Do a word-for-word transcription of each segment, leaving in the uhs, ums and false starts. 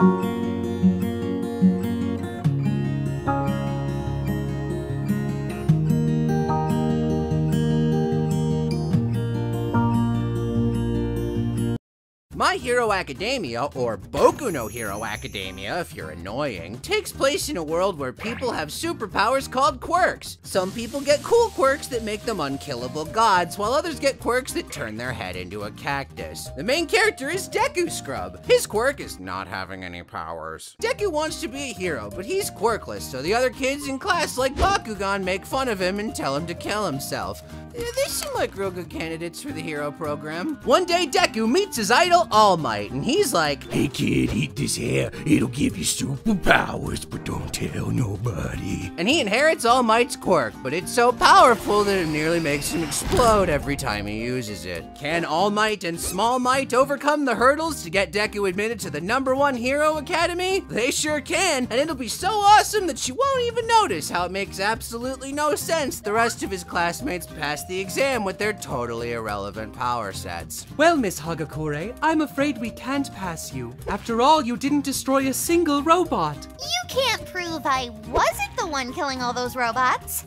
My Hero Academia, or Boku no Hero Academia if you're annoying, takes place in a world where people have superpowers called quirks. Some people get cool quirks that make them unkillable gods, while others get quirks that turn their head into a cactus. The main character is Deku Scrub. His quirk is not having any powers. Deku wants to be a hero, but he's quirkless, so the other kids in class like Bakugan make fun of him and tell him to kill himself. They seem like real good candidates for the hero program. One day, Deku meets his idol, All Might, and he's like, "Hey kid, eat this hair. It'll give you superpowers, but don't tell nobody." And he inherits All Might's quirk, but it's so powerful that it nearly makes him explode every time he uses it. Can All Might and Small Might overcome the hurdles to get Deku admitted to the number one hero academy? They sure can, and it'll be so awesome that you won't even notice how it makes absolutely no sense the rest of his classmates pass the exam with their totally irrelevant power sets. Well, Miss Hagakure, I'm afraid we can't pass you. After all, you didn't destroy a single robot. You can't prove I wasn't the one killing all those robots.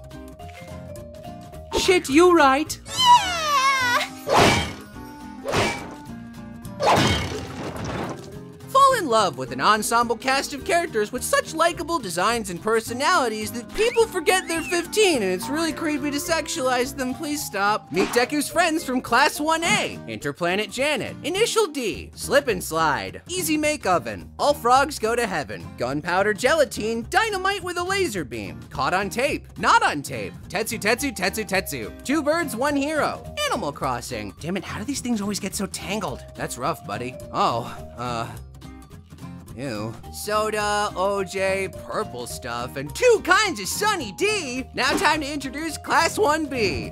Shit, you right. Yeah! Fall in love with an ensemble cast of characters with such likable designs and personalities that people forget they're fifteen and it's really creepy to sexualize them. Please stop. Meet Deku's friends from Class one A. Interplanet Janet, Initial D, Slip and Slide, Easy Make Oven, All Frogs Go to Heaven, Gunpowder Gelatine, Dynamite with a Laser Beam, Caught on Tape, Not on Tape, Tetsu Tetsu Tetsu Tetsu, Two Birds, One Hero, Animal Crossing. Damn it, how do these things always get so tangled? That's rough, buddy. Oh, uh... Ew. Soda, O J, purple stuff, and two kinds of Sunny D. Now time to introduce Class one B.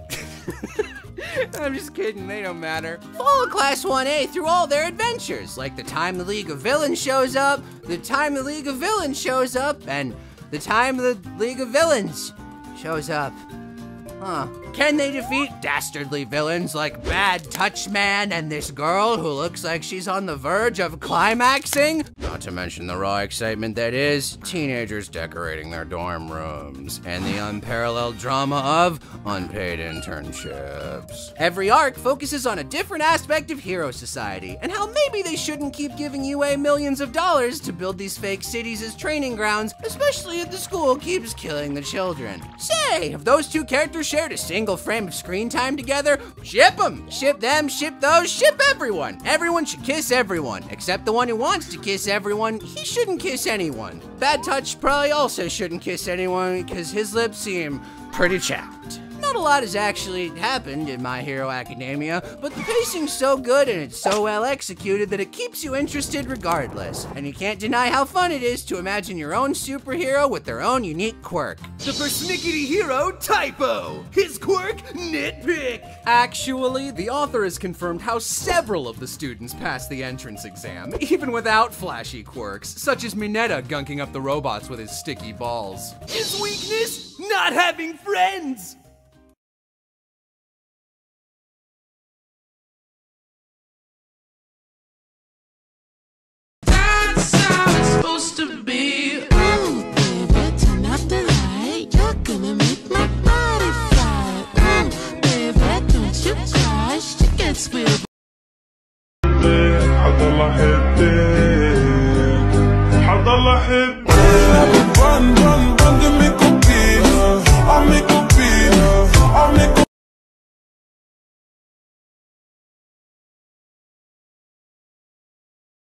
I'm just kidding, they don't matter. Follow Class one A through all their adventures, like the time the League of Villains shows up, the time the League of Villains shows up, and the time the League of Villains shows up. Huh. Can they defeat dastardly villains like Bad Touch Man and this girl who looks like she's on the verge of climaxing? Not to mention the raw excitement that is teenagers decorating their dorm rooms and the unparalleled drama of unpaid internships. Every arc focuses on a different aspect of Hero Society and how maybe they shouldn't keep giving U A millions of dollars to build these fake cities as training grounds, especially if the school keeps killing the children. Say, if those two characters shared a single frame of screen time together, ship them! Ship them, ship those, ship everyone! Everyone should kiss everyone, except the one who wants to kiss everyone. He shouldn't kiss anyone. Bad Touch probably also shouldn't kiss anyone because his lips seem pretty chapped. Not a lot has actually happened in My Hero Academia, but the pacing's so good and it's so well executed that it keeps you interested regardless. And you can't deny how fun it is to imagine your own superhero with their own unique quirk. The persnickety hero typo. His quirk nitpick. Actually, the author has confirmed how several of the students passed the entrance exam, even without flashy quirks, such as Mineta gunking up the robots with his sticky balls. His weakness? Not having friends. Supposed to be. Ooh, baby, turn up the light. You're gonna make my body fly. Ooh, baby, don't you cry. She gets real. حضل أحبك حضل أحبك run run run give me cookies I make